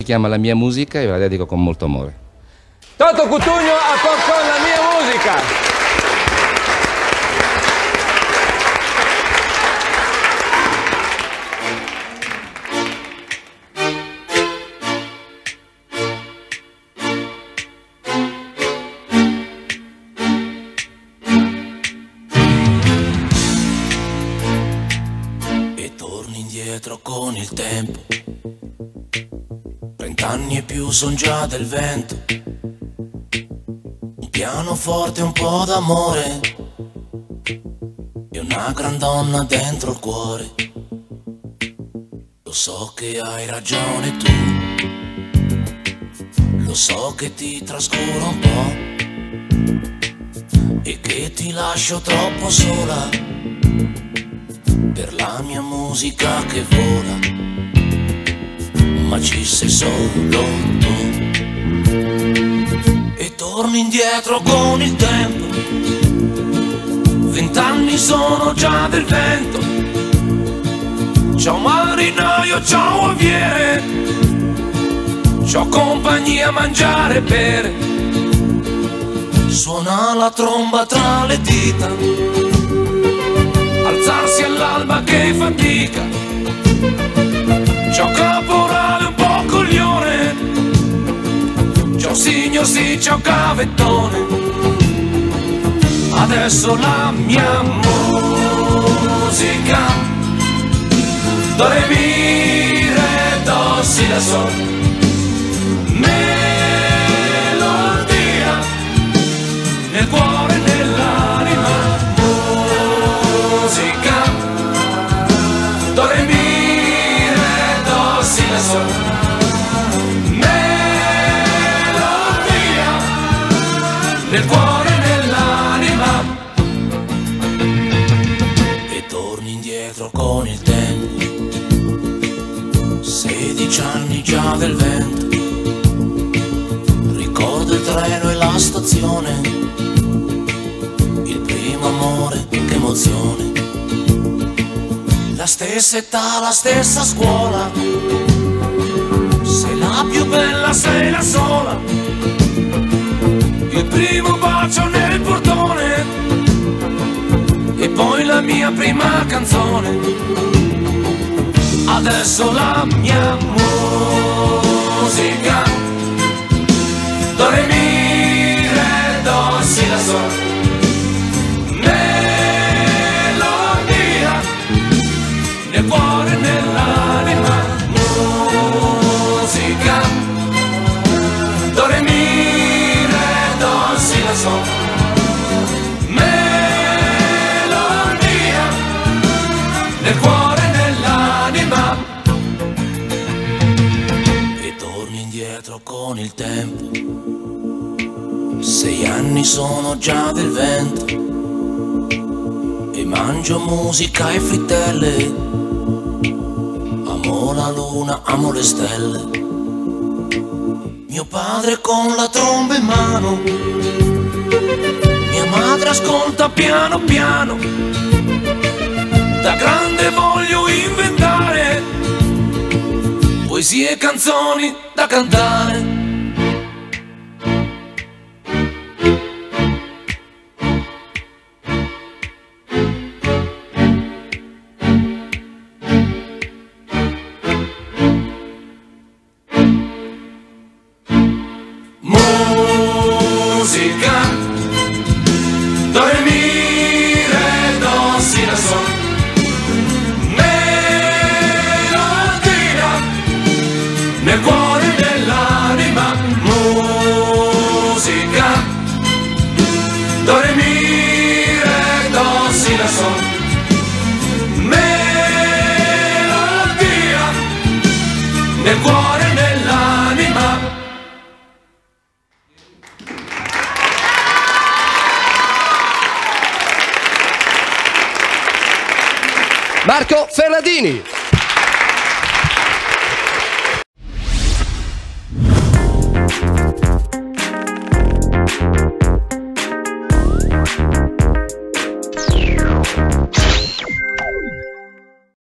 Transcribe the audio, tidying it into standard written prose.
Si chiama La mia musica e ve la dedico con molto amore. Toto Cutugno a Con la mia musica. E torni indietro con il tempo. 30 anni e più son già del vento. Un pianoforte e un po' d'amore e una gran donna dentro il cuore. Lo so che hai ragione tu, lo so che ti trascuro un po' e che ti lascio troppo sola per la mia musica che vola. Ma ci sei solo tu. E torni indietro con il tempo. 20 anni sono già del vento. Ciao marinaio, ciao aviere. C'ho compagnia a mangiare e bere. Suona la tromba tra le dita. Alzarsi all'alba che fatica. C'ho caporale un po' coglione. C'ho signor sì, c'ho cavettone. Adesso la mia musica do re mi re do si la sol. Melodia nel cuore e nell'anima. Musica do re mi la sol. Melodia nel cuore e nell'anima. E torni indietro con il tempo. 16 anni già del vento. Ricordo il treno e la stazione. Il primo amore, che emozione. La stessa età, la stessa scuola. Sei la più bella, sei la sola. Il primo bacio nel portone. E poi la mia prima canzone. Adesso la mia musica do re mi re do si la sol. Melodia nel cuore e nell'anima. Musica do re mi re do si la sol. Melodia nel cuore e nell'anima. E torni indietro con il tempo. 6 anni sono già del vento. E mangio musica e frittelle. Amo la luna, amo le stelle. Mio padre con la tromba in mano. Mia madre ascolta piano piano. Da grande voglio inventare poesie e canzoni da cantare. Musica do re mi re do si la sol. Melodia nel cuore e nell'anima. Musica do re mi re do si la sol. Melodia nel cuore e nell'anima. Marco Ferradini.